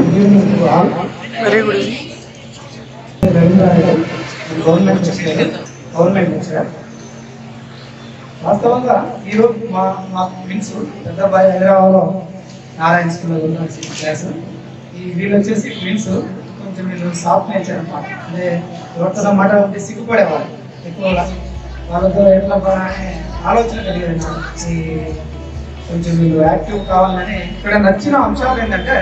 evening to all. Very good evening. Government lecturer. వాస్తవంగా ఈరోజు మా ట్విన్స్ పెద్దబ్బాయి హైదరాబాద్లో నారాయణ స్కూల్లో క్లాస్. వీళ్ళు వచ్చేసి ట్విన్స్ కొంచెం వీళ్ళు సాఫ్ట్ నేచర్ అనమాట. అంటే ఎవరితో మాట ఉంటే సిగ్గుపడేవాళ్ళు ఎక్కువగా. వాళ్ళతో ఎట్లా అనే ఆలోచన కలిగేది. ఈ కొంచెం వీళ్ళు యాక్టివ్ కావాలని ఇక్కడ నచ్చిన అంశాలు ఏంటంటే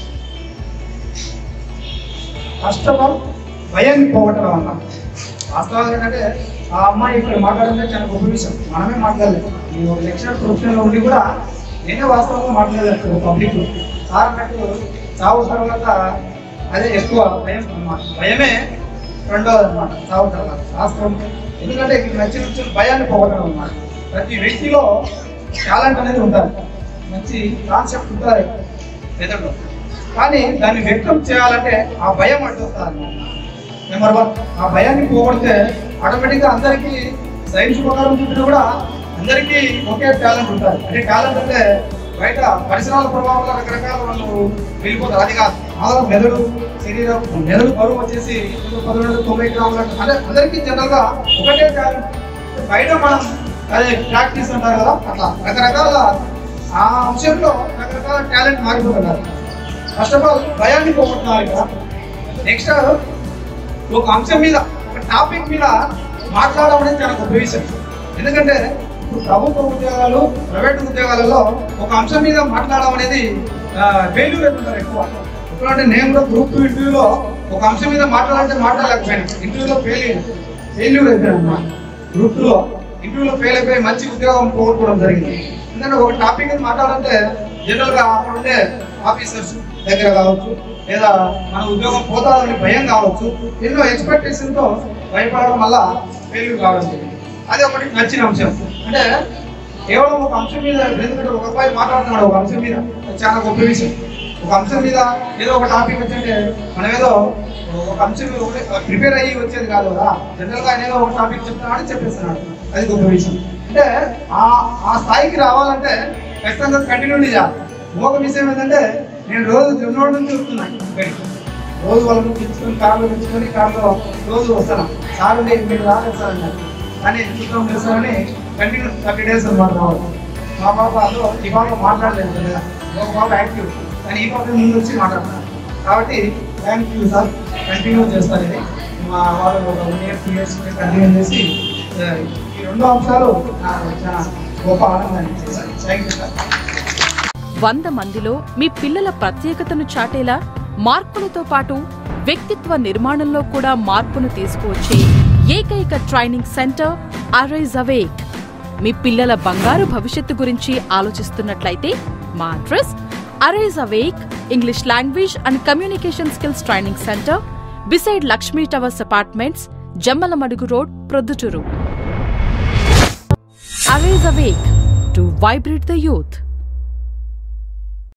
ఫస్ట్ ఆఫ్ ఆల్ భయాన్ని పోగొట్టడం అన్నాం. వాస్తవాలు ఏంటంటే ఆ అమ్మాయి ఇక్కడ మాట్లాడితే చాలా గొప్ప విషయం. మనమే మాట్లాడలేదు. ఈ ఒక లెక్చరర్ ప్రొఫెషన్లో ఉండి కూడా నేనే వాస్తవంగా మాట్లాడలేదు పబ్లిక్. సార్ అన్నట్టు చావు తర్వాత అదే ఎక్కువ భయం అన్నమాట. భయమే రెండవది అనమాట చావు తర్వాత వాస్తవం. ఎందుకంటే ఇక్కడ నచ్చిన భయాన్ని పోగొట్టడం అన్నమాట. ప్రతి వ్యక్తిలో టాలెంట్ అనేది ఉండాలి, మంచి కాన్సెప్ట్ ఉంటుంది మెదడులో. కానీ దాన్ని వ్యక్తం చేయాలంటే ఆ భయం అడ్డొస్తుంది అన్నమాట. నెంబర్ 1, ఆ భయాన్ని పోగొడితే ఆటోమేటిక్గా అందరికీ సైన్స్ ప్రకారం చూపినా కూడా అందరికీ ఒకే టాలెంట్ ఉంటుంది. అంటే టాలెంట్ అంటే బయట పరిసరాల ప్రభావంలో రకరకాల వాళ్ళు వెళ్ళిపోతారు. అది కాదు, ఆధారం మెదడు శరీరం. మెదడు బరువు వచ్చేసి 90 గ్రాములు. అంటే అందరికీ జనరల్గా ఒకటే టాలెంట్. బయట మనం అదే ప్రాక్టీస్ అంటారు కదా, అట్లా రకరకాల ఆ అంశంలో రకరకాల టాలెంట్ మారిపోతున్నారు. ఫస్ట్ ఆఫ్ ఆల్ భయాన్ని పోగొట్టున్నారు ఇక్కడ. నెక్స్ట్ ఒక అంశం మీద, ఒక టాపిక్ మీద మాట్లాడడం అనేది చాలా గొప్ప విషయం. ఎందుకంటే ఇప్పుడు ప్రభుత్వ ఉద్యోగాలు, ప్రైవేట్ ఉద్యోగాలలో ఒక అంశం మీద మాట్లాడడం అనేది ఫెయిల్యూర్ అవుతుంటారు ఎక్కువ. ఎప్పుడంటే నేను కూడా గ్రూప్ 2 ఇంటర్వ్యూలో ఒక అంశం మీద మాట్లాడాలంటే మాట్లాడలేకపోయాను. ఇంటర్వ్యూలో ఫెయిల్యూర్ అయిపోయాను అన్నమాట. గ్రూప్ 2లో ఇంటర్వ్యూలో ఫెయిల్ అయిపోయి మంచి ఉద్యోగం పోగొట్టుకోవడం జరిగింది. ఎందుకంటే ఒక టాపిక్ మీద మాట్లాడాలంటే జనరల్గా అక్కడ ఉండే ఆఫీసర్స్ దగ్గర కావచ్చు, లేదా మన ఉద్యోగం పోతాదని భయం కావచ్చు, ఎన్నో ఎక్స్పెక్టేషన్తో భయపడడం వల్ల ఫెయిల్యూర్ కావడం జరిగింది. అది ఒకటి నచ్చిన అంశం. అంటే కేవలం ఒక అంశం మీద, ఎందుకంటే ఒక అబ్బాయి మాట్లాడుతున్నాడు ఒక అంశం మీద, చాలా గొప్ప విషయం. ఒక అంశం మీద ఏదో ఒక టాపిక్ వచ్చింటే మనం ఏదో ఒక అంశం మీద ప్రిపేర్ అయ్యి వచ్చేది కాదు కదా. జనరల్గా ఆయన ఏదో ఒక టాపిక్ చెప్తున్నాడు, చెప్పేస్తున్నాడు, అది గొప్ప విషయం. అంటే ఆ స్థాయికి రావాలంటే ఖచ్చితంగా కంటిన్యూటీ చేయాలి. ఇంకొక విషయం ఏంటంటే నేను రోజు జొన్నోడు నుంచి వస్తున్నాను. రోజు వాళ్ళని తెచ్చుకొని కార్లో రోజు వస్తాను. సార్ మీరు రాలేదు సార్ అన్నారు, కానీ చూద్దాం చేస్తామని కంటిన్యూ 30 days అనమాట రావాలి. మా పాప అందులో ఈ పాప మాట్లాడలేదు కదా, ఒక పాప యాక్టివ్, కానీ ఈ పాప ముందు వచ్చి మాట్లాడుతున్నారు. కాబట్టి థ్యాంక్ యూ సార్, కంటిన్యూ చేస్తారు. ఇది మా వాళ్ళు ఒక 1 year 2 years కంటిన్యూ చేసి ఈ 2 అంశాలు నాకు చాలా గొప్ప ఆనందాన్ని ఇచ్చాయి సార్. Thank you sir. 100 మందిలో మీ పిల్లల ప్రత్యేకతను చాటేలా మార్కులతో పాటు వ్యక్తిత్వ నిర్మాణంలో కూడా మార్పును తీసుకువచ్చే ఏకైక ట్రైనింగ్ సెంటర్ అరైజ్ అవేక్. మీ పిల్లల బంగారు భవిష్యత్తు గురించి ఆలోచిస్తున్నట్లయితే మా address arise awake English language and communication skills training centre, beside Lakshmi towers apartments, Jammalamadugu road, Proddatur. Arise awake to vibrate the youth.